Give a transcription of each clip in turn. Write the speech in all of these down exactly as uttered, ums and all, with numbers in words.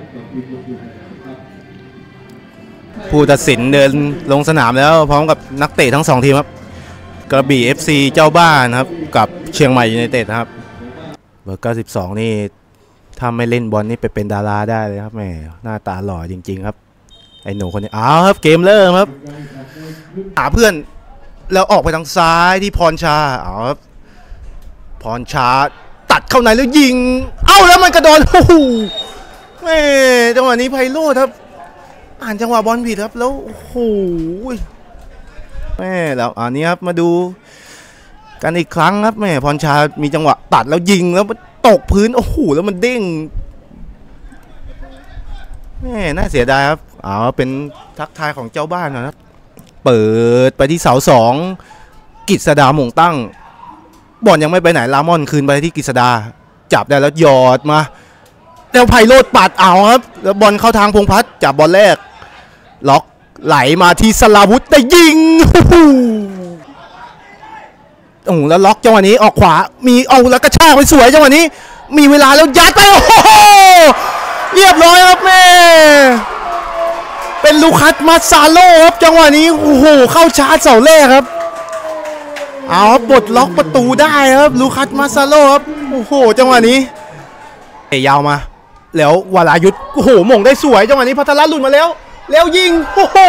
ผู้ตัดสินเดินลงสนามแล้วพร้อมกับนักเตะทั้งสองทีมครับกระบี่ เอฟ ซี เจ้าบ้านครับกับเชียงใหม่ยูไนเต็ดนะครับเบอร์เก้าสิบสองนี่ถ้าไม่เล่นบอลนี่ไปเป็นดาราได้เลยครับแม่หน้าตาหล่อจริงๆครับไอ้หนูคนนี้อ้าวครับเกมเริ่มครับหาเพื่อนแล้วออกไปทางซ้ายที่พรชาอ้าวครับพรชาตัดเข้าในแล้วยิงเอ้าแล้วมันกระโดดโอ้โหแม่จังหวะนี้ไพโรจน์ครับอ่านจังหวะบอลผิดครับแล้วโอ้โหแม่แล้วอันนี้ครับมาดูกันอีกครั้งครับแม่พรชามีจังหวะตัดแล้วยิงแล้วมันตกพื้นโอ้โหแล้วมันเด้งแม่น่าเสียดายครับเอาเป็นทักทายของเจ้าบ้านนะครับเปิดไปที่เสาสองกฤษดาหม่งตั้งบอลยังไม่ไปไหนลามอนคืนไปที่กฤษดาจับได้แล้วหยอดมาแล้วไพโรจน์ปัดเอาครับแล้วบอลเข้าทางพงษ์พัฒน์จับบอลแรกล็อกไหลมาที่สลาวุธได้ยิงโอ้โหแล้วล็อกจังหวะนี้ออกขวามีเอาแล้วกระชากไปสวยจังหวะนี้มีเวลาแล้วยัดไปโอ้โหเรียบร้อยครับแม่เป็นลูคัสมาซาโลครับจังหวะนี้โอ้โหเข้าชาร์จเสาแรกครับเอาครับปลดล็อกประตูได้ครับลูคัสมาซาโลครับโอ้โหจังหวะนี้เตะยาวมาแล้ววรายุทธโอ้โหหม่งได้สวยจังหวะนี้พัทรหลุดมาแล้วแล้วยิงโอ้โห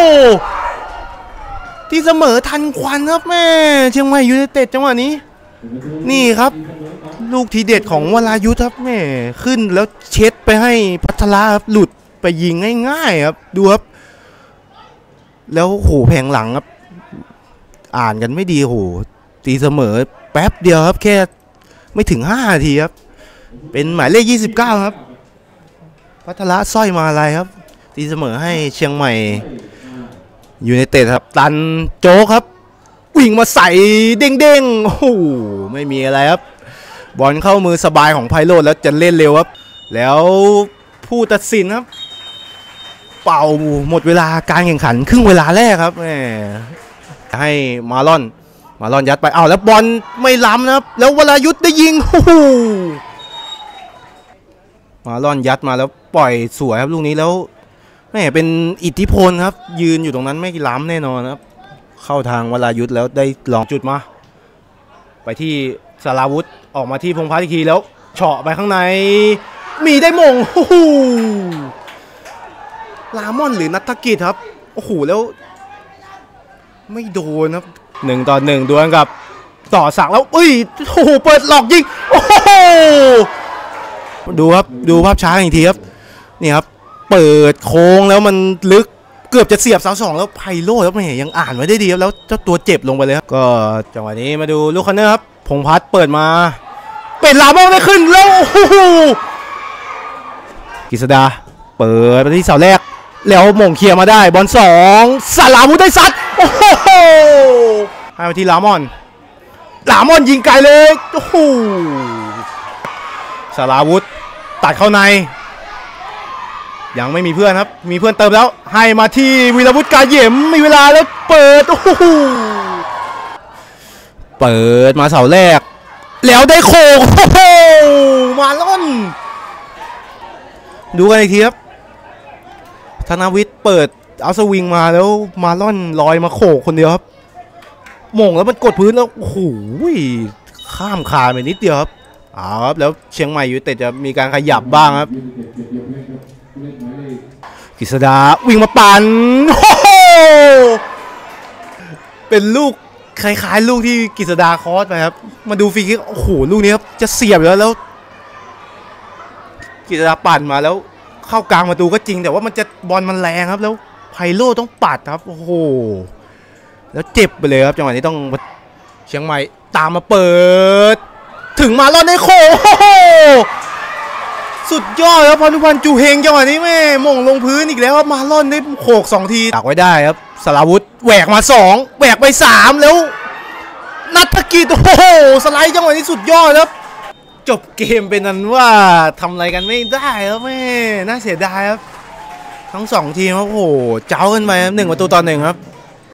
ที่เสมอทันควันครับแม่เชียงใหม่ยูไนเต็ดจังหวะนี้นี่ครับลูกทีเด็ดของวรายุทธครับแม่ขึ้นแล้วเช็ดไปให้พัทรครับหลุดไปยิงง่ายๆครับดูครับแล้วโหแผงหลังครับอ่านกันไม่ดีโหตีเสมอแป๊บเดียวครับแค่ไม่ถึงห้านาทีครับเป็นหมายเลขยี่สิบเก้าครับพัทรสร้อยมาอะไรครับตีเสมอให้เชียงใหม่ยูไนเต็ดครับตันโจ๊กครับวิ่งมาใส่เด้งๆโอ้โหไม่มีอะไรครับบอลเข้ามือสบายของไพโรจน์แล้วจะเล่นเร็วครับแล้วผู้ตัดสินครับเป่าหมดเวลาการแข่งขันครึ่งเวลาแรกครับแหมให้มาลอนมาลอนยัดไปเอาแล้วบอลไม่ล้ำนะครับแล้ววรายุทธได้ยิงโอ้โหมาลอนยัดมาแล้วปล่อยสวยครับลูกนี้แล้วแม่เป็นอิทธิพลครับยืนอยู่ตรงนั้นไม่ล้ำแน่นอนครับเข้าทางวรายุทธแล้วได้ลองจุดมาไปที่สราวุธออกมาที่พงษ์พัฒน์อีกทีแล้วเฉาะไปข้างในมีได้มงโอ้โหลามอนหรือนัทกิจครับโอ้โหแล้วไม่โดนครับหนึ่งต่อหนึ่งดวลกับต่อสักแล้วอุ้ยโอ้โหเปิดหลอกยิงโอ้โหดูครับดูภาพช้าอีกทีครับนี่ครับเปิดโค้งแล้วมันลึกเกือบจะเสียบเสาสองแล้วไพโรจน์ครับไม่เห็นยังอ่านไว้ได้ดีครับแล้วเจ้าตัวเจ็บลงไปเลยครับก็จังหวะนี้มาดูลูกคอนเนอร์ครับพงษ์พัฒน์เปิดมาเป็นลามอนได้ขึ้นแล้วโอ้โหกฤษดาเปิดไปที่เสาแรกแล้วมงเคลียร์มาได้บอลสองสลาวุธได้ซัดโอ้โหให้ไปที่ลามอนลามอนยิงไกลเลยโอ้โหสลาวุธตัดเข้าในยังไม่มีเพื่อนครับมีเพื่อนเติมแล้วให้มาที่วีรวุฒิกาเหยมมีเวลาแล้วเปิดโอ้โหเปิดมาเสาแรกแล้วได้โค้งโอ้โหมาล่อนดูกันอีกทีครับธนวิทย์เปิดเอาสวิงมาแล้วมาล่อนลอยมาโขกคนเดียวครับมงแล้วมันกดพื้นแล้วโอ้โหข้ามคานไปนิดเดียวครับเอาครับแล้วเชียงใหม่ยูไนเต็ดจะมีการขยับบ้างครับกฤษดาวิ่งมาปั่นโอ้โหเป็นลูกคล้ายๆลูกที่กฤษดาคอสไปครับมาดูฟรีคิกโอ้โหลูกนี้ครับจะเสียบแล้วแล้วกฤษดาปั่นมาแล้วเข้ากลางประตูก็จริงแต่ว่ามันจะบอลมันแรงครับแล้วไพโรจน์ต้องปัดครับโอ้โหแล้วเจ็บไปเลยครับจังหวะนี้ต้องเชียงใหม่ตามมาเปิดถึงมาลอนในโค้งสุดยอดครับพานุพันธ์จูเฮงจังหวะนี้แม่มงลงพื้นอีกแล้วครับมาลอนได้โขกสองทีตักไว้ได้ครับสราวุธแหวกมาสองแหวกไปสามแล้วนัทกิจโอ้โหสไลด์จังหวะนี้สุดยอดครับจบเกมเป็นนั้นว่าทำอะไรกันไม่ได้ครับแม่น่าเสียดายครับทั้งสองทีมครับโอ้โหเจ้ากันไปหนึ่งประตูต่อหนึ่งครับ